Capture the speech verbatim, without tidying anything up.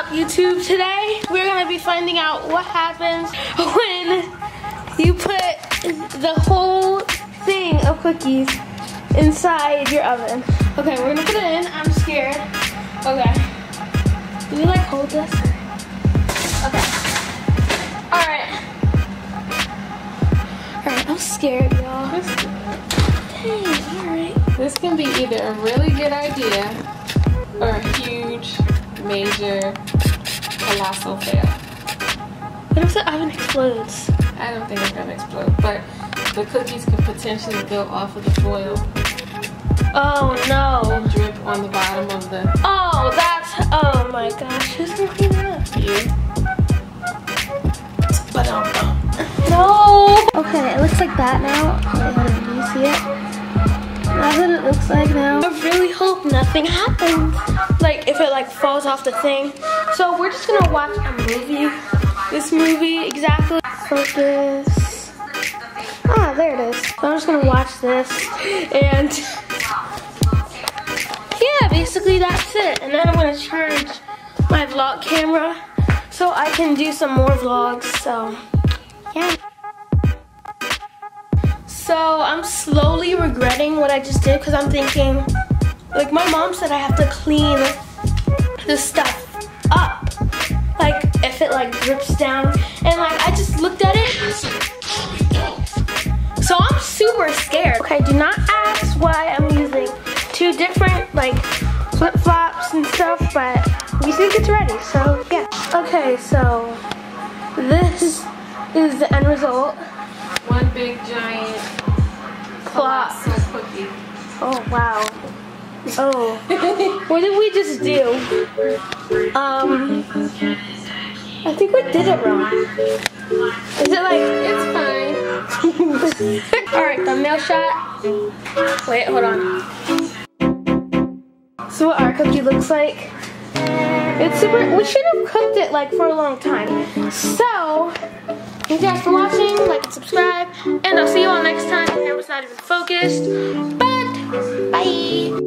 up, YouTube? Today we're gonna be finding out what happens when you put the whole thing of cookies inside your oven. Okay, we're gonna put it in. I'm scared. Okay. Do we like hold this? Okay. Alright. Alright, I'm scared, y'all. Dang, alright. This can be either a really good idea or a huge, major, colossal fail. What if the oven explodes? I don't think it's gonna explode, but the cookies can potentially go off of the foil Oh no. and drip on the bottom of the... Oh, that's, oh my gosh. Who's gonna clean that up? You. But um, No! Okay, it looks like that now. Wait, hold on, do you see it? That's what it looks like now. I really hope nothing happens. Like, if it like falls off the thing. So we're just gonna watch a movie. This movie, exactly. Focus. Ah, there it is. So I'm just gonna watch this. And yeah, basically that's it. And then I'm gonna charge my vlog camera so I can do some more vlogs. So yeah. So I'm slowly regretting what I just did because I'm thinking, like my mom said I have to clean this stuff up. Like if it like drips down, and like I just looked at it. So I'm super scared. Okay, do not ask why I'm using two different like flip-flops and stuff, but we think it's ready, so yeah. Okay, so this is the end result. one big giant Plop. colossal cookie. Oh wow. Oh. What did we just do? Um I think we did it wrong. Is it like It's fine. alright, thumbnail shot. Wait, hold on. So what our cookie looks like. It's super, we should have cooked it like for a long time. So, thank you guys for watching, like and subscribe, and I'll see you all next time. The camera's not even focused, but bye!